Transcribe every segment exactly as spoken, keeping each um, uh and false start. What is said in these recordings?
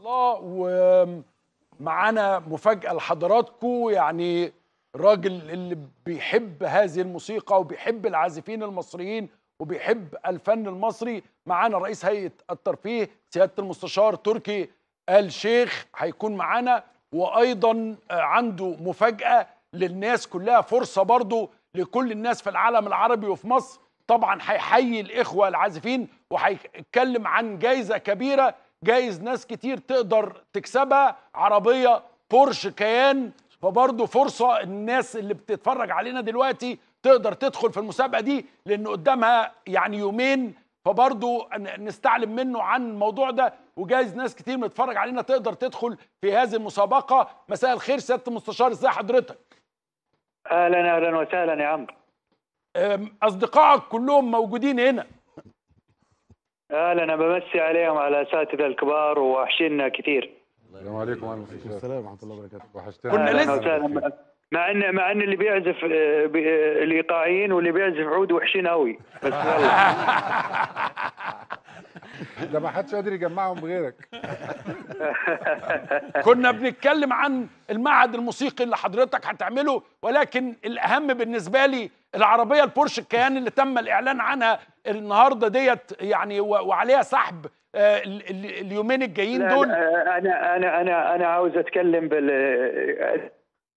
الله. ومعانا مفاجأة لحضراتكم، يعني الراجل اللي بيحب هذه الموسيقى وبيحب العازفين المصريين وبيحب الفن المصري. معانا رئيس هيئة الترفيه سيادة المستشار تركي آل شيخ هيكون معانا، وأيضا عنده مفاجأة للناس كلها، فرصة برضو لكل الناس في العالم العربي وفي مصر. طبعا هيحيي الإخوة العازفين وهيتكلم عن جايزة كبيرة، جايز ناس كتير تقدر تكسبها، عربية بورش كيان. فبرضه فرصة الناس اللي بتتفرج علينا دلوقتي تقدر تدخل في المسابقة دي، لأن قدامها يعني يومين، فبرضه نستعلم منه عن الموضوع ده، وجايز ناس كتير بتتفرج علينا تقدر تدخل في هذه المسابقة. مساء الخير سيادة المستشار، ازي حضرتك؟ اهلا اهلا وسهلا يا عمرو. أصدقائك كلهم موجودين هنا. اهلا، انا بمسي عليهم على الاساتذه الكبار ووحشينا كثير. السلام عليكم ورحمه السلام ورحمه الله وبركاته. وحشتنا. كنا اهلا لسه وسهلا. مع ان مع ان اللي بيعزف الايقاعيين واللي بيعزف عود وحشين قوي، بس يلا. ده ما حدش قادر يجمعهم بغيرك. كنا بنتكلم عن المعهد الموسيقي اللي حضرتك هتعمله، ولكن الأهم بالنسبة لي العربية البورش الكيان اللي تم الإعلان عنها النهارده ديت، يعني وعليها سحب اليومين الجايين دول. لا انا انا انا انا عاوز اتكلم بال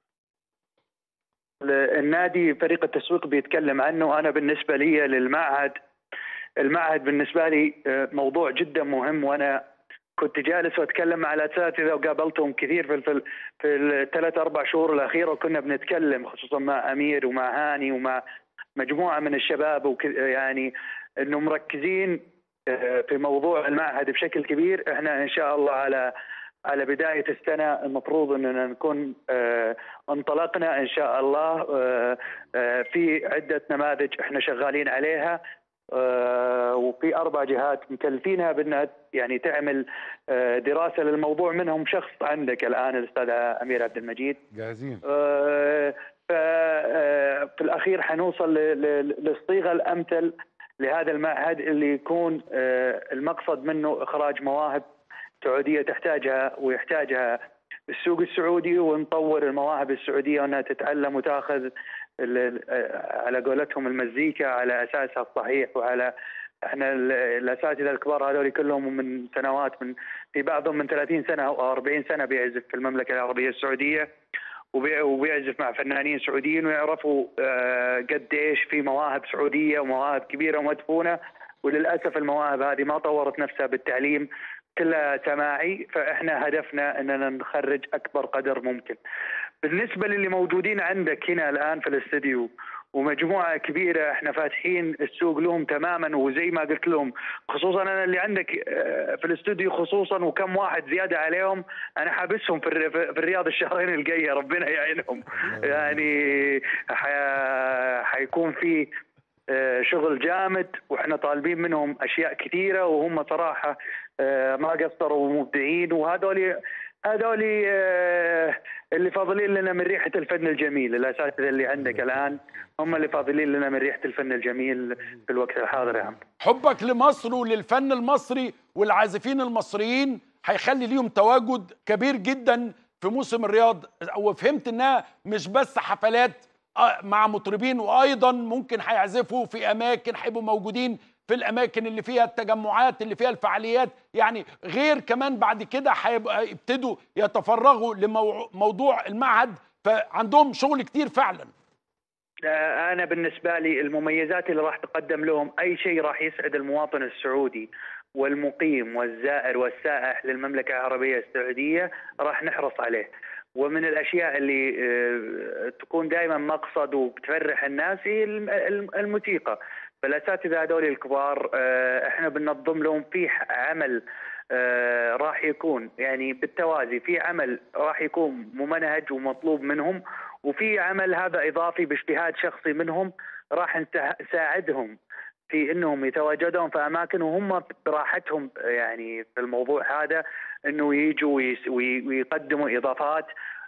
النادي، فريق التسويق بيتكلم عنه. انا بالنسبه لي للمعهد، المعهد بالنسبه لي موضوع جدا مهم، وانا كنت جالس واتكلم مع الاساتذه وقابلتهم كثير في في في الثلاث اربع شهور الاخيره، وكنا بنتكلم خصوصا مع امير ومع هاني ومع مجموعه من الشباب، يعني انه مركزين في موضوع المعهد بشكل كبير. احنا ان شاء الله على على بدايه السنه المفروض اننا نكون انطلقنا ان شاء الله في عده نماذج احنا شغالين عليها، وفي اربع جهات مكلفينها بانها يعني تعمل دراسه للموضوع، منهم شخص عندك الان الاستاذ امير عبد المجيد. جاهزين. في الاخير حنوصل للصيغه الامثل لهذا المعهد اللي يكون المقصد منه اخراج مواهب سعوديه تحتاجها ويحتاجها السوق السعودي، ونطور المواهب السعوديه وانها تتعلم وتاخذ على قولتهم المزيكا على اساسها الصحيح. وعلى احنا الاساتذه الكبار هذول كلهم من سنوات، من في بعضهم من ثلاثين سنه او أربعين سنه بيعزف في المملكه العربيه السعوديه، وبيعزف مع فنانين سعوديين، ويعرفوا قد ايش في مواهب سعوديه ومواهب كبيره ومدفونه. وللاسف المواهب هذه ما طورت نفسها بالتعليم، كلها سماعي. فاحنا هدفنا اننا نخرج اكبر قدر ممكن. بالنسبه للي موجودين عندك هنا الان في الاستديو ومجموعه كبيره، احنا فاتحين السوق لهم تماما، وزي ما قلت لهم خصوصا انا اللي عندك في الاستوديو خصوصا وكم واحد زياده عليهم، انا حابسهم في في الرياض الشهرين الجايه، ربنا يعينهم. يعني حيكون في شغل جامد، واحنا طالبين منهم اشياء كثيره، وهم صراحه ما قصروا ومبدعين. وهذول هذول اللي فاضلين لنا من ريحه الفن الجميل. الاساتذه اللي عندك الان هم اللي فاضلين لنا من ريحه الفن الجميل في الوقت الحاضر يا عم. حبك لمصر وللفن المصري والعازفين المصريين هيخلي ليهم تواجد كبير جدا في موسم الرياض، وفهمت انها مش بس حفلات مع مطربين، وايضا ممكن هيعزفوا في اماكن، هيبقوا موجودين في الاماكن اللي فيها التجمعات اللي فيها الفعاليات، يعني غير كمان بعد كده هيبقى يبتدوا يتفرغوا لموضوع المعهد، فعندهم شغل كتير فعلا. انا بالنسبه لي المميزات اللي راح تقدم لهم، اي شيء راح يسعد المواطن السعودي والمقيم والزائر والسائح للمملكه العربيه السعوديه راح نحرص عليه. ومن الاشياء اللي تكون دائما مقصد وبتفرح الناس هي الموسيقى. فالاساتذه هذول الكبار احنا بننظم لهم في عمل راح يكون يعني بالتوازي، في عمل راح يكون ممنهج ومطلوب منهم، وفي عمل هذا اضافي باجتهاد شخصي منهم راح نساعدهم في انهم يتواجدون في اماكن وهم براحتهم يعني في الموضوع هذا، انه يجوا ويقدموا اضافات.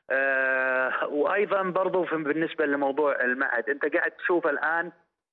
آه وايضا برضو بالنسبه لموضوع المعهد، انت قاعد تشوف الان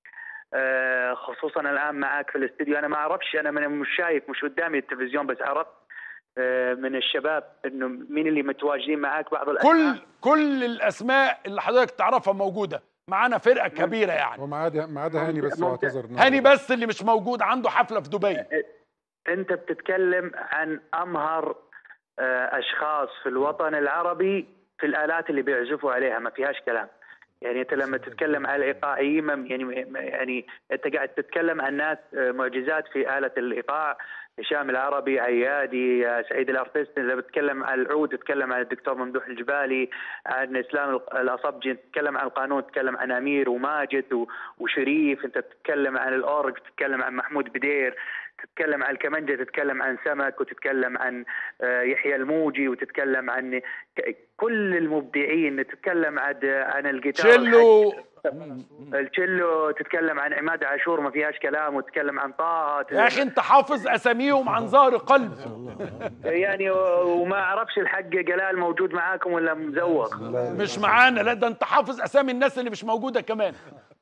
آه خصوصا الان معك في الاستديو، انا ما اعرفش، انا من مش شايف، مش قدامي التلفزيون، بس عرفت من الشباب انه مين اللي متواجدين معاك؟ بعض الاسماء كل كل الاسماء اللي حضرتك تعرفها موجوده معانا، فرقه كبيره يعني. وما عدا ما عدا هاني بس، ممكن. واعتذر. هاني بس اللي مش موجود، عنده حفله في دبي. انت بتتكلم عن امهر اشخاص في الوطن العربي في الالات اللي بيعزفوا عليها، ما فيهاش كلام. يعني انت لما تتكلم على الايقاعيين يعني يعني انت قاعد تتكلم عن ناس معجزات في آلة الايقاع، هشام العربي، عيادي، سعيد الارتست. اذا بتتكلم عن العود تتكلم عن الدكتور ممدوح الجبالي، عن اسلام الاصبجي، تتكلم عن القانون، تتكلم عن امير وماجد وشريف، انت تتكلم عن الاورج، تتكلم عن محمود بدير، تتكلم عن الكمنجة، تتكلم عن سمك، وتتكلم عن يحيى الموجي، وتتكلم عن كل المبدعين، تتكلم عن عن الجيتار تشيلو التشيلو، تتكلم عن عماد عاشور ما فيهاش كلام، وتتكلم عن طه. يا اخي انت حافظ اساميهم عن ظهر قلب يعني وما اعرفش الحق جلال موجود معاكم ولا مزوق؟ مش معانا، لا ده انت حافظ اسامي الناس اللي مش موجوده كمان.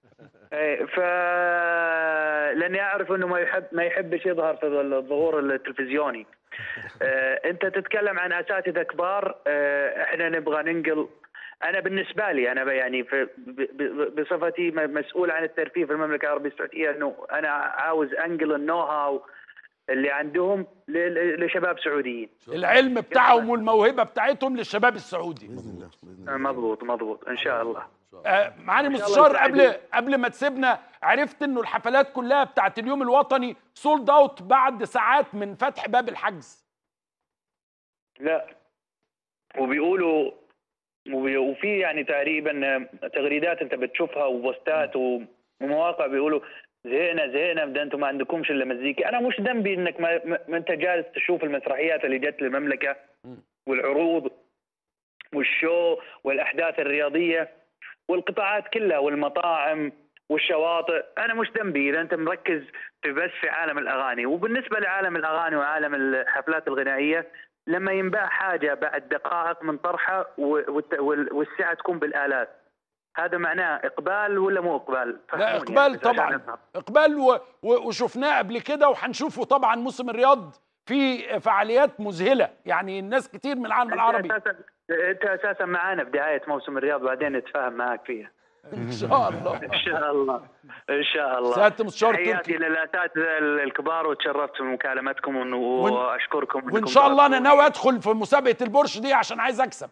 ف لاني اعرف انه ما يحب ما يحبش يظهر في الظهور التلفزيوني. انت تتكلم عن اساتذه كبار، احنا نبغى ننقل. انا بالنسبه لي انا يعني بصفتي مسؤول عن الترفيه في المملكه العربيه السعوديه، انه انا عاوز انقل النو هاو اللي عندهم لشباب سعوديين، العلم بتاعهم والموهبه بتاعتهم للشباب السعودي. مضبوط مضبوط ان شاء الله. آه معالي المستشار، قبل قبل ما تسيبنا، عرفت انه الحفلات كلها بتاعت اليوم الوطني سولد اوت بعد ساعات من فتح باب الحجز. لا، وبيقولوا وفي يعني تقريبا تغريدات انت بتشوفها وبوستات ومواقع بيقولوا زهقنا زهقنا، ده انتم ما عندكمش الا مزيكا. انا مش ذنبي انك ما, ما انت جالس تشوف المسرحيات اللي جت للمملكه والعروض والشو والاحداث الرياضيه والقطاعات كلها والمطاعم والشواطئ. انا مش ذنبي اذا انت مركز في بس في عالم الاغاني. وبالنسبه لعالم الاغاني وعالم الحفلات الغنائيه، لما ينباع حاجه بعد دقائق من طرحها والسعه تكون بالالاف، هذا معناه اقبال ولا مو اقبال؟ لا اقبال يعني طبعا، اقبال و... و... وشفناه قبل كده وهنشوفه طبعا. موسم الرياض في فعاليات مذهله، يعني الناس كتير من العالم العربي. أساساً انت اساسا معانا في بدايه موسم الرياض، بعدين نتفاهم معاك فيها ان شاء الله. ان شاء الله ان شاء الله. سياده المستشار تركي، تحياتي للاساتذه الكبار، وتشرفت بمكالمتكم واشكركم. وان شاء الله انا ناوي ادخل في مسابقه البورش دي عشان عايز اكسب.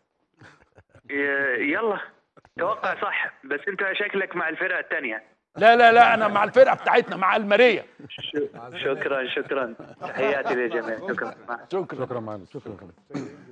يلا توقع صح، بس انت شكلك مع الفرقه الثانيه. لا لا لا انا مع الفرقه بتاعتنا، مع الماريه. شكرا شكرا، تحياتي للجميع. شكرا شكرا معنا، شكرا.